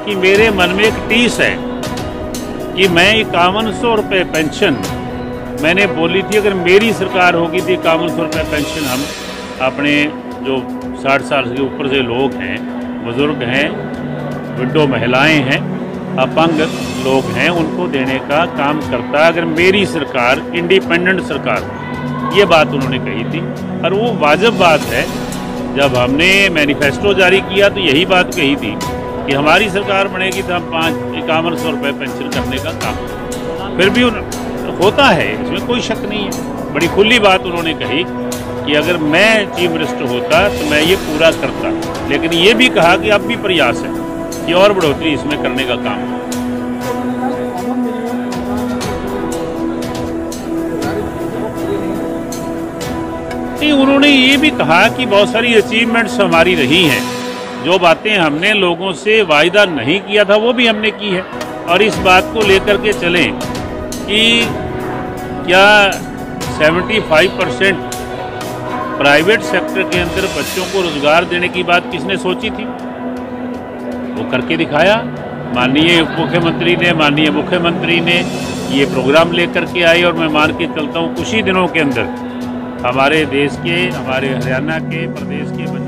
कि मेरे मन में एक टीस है कि मैं 5100 रुपये पेंशन मैंने बोली थी, अगर मेरी सरकार होगी तो 5100 रुपये पेंशन हम अपने जो 60 साल के ऊपर से लोग हैं, बुज़ुर्ग हैं, विडो महिलाएं हैं, अपंग लोग हैं, उनको देने का काम करता अगर मेरी सरकार, इंडिपेंडेंट सरकार। ये बात उन्होंने कही थी और वो वाजिब बात है। जब हमने मैनिफेस्टो जारी किया तो यही बात कही थी कि हमारी सरकार बनेगी तो हम 5100 रुपये पेंशन करने का काम, फिर भी होता है, इसमें कोई शक नहीं है। बड़ी खुली बात उन्होंने कही कि अगर मैं चीफ मिनिस्टर होता तो मैं ये पूरा करता, लेकिन ये भी कहा कि अब भी प्रयास है कि और बढ़ोतरी इसमें करने का काम। उन्होंने ये भी कहा कि बहुत सारी अचीवमेंट्स हमारी रही हैं, जो बातें हमने लोगों से वायदा नहीं किया था वो भी हमने की है, और इस बात को लेकर के चलें कि क्या 75% प्राइवेट सेक्टर के अंदर बच्चों को रोजगार देने की बात किसने सोची थी? वो करके दिखाया माननीय उप मुख्यमंत्री ने, माननीय मुख्यमंत्री ने ये प्रोग्राम लेकर के आए, और मैं मान के चलता हूँ कुछ ही दिनों के अंदर हमारे देश के, हमारे हरियाणा के प्रदेश के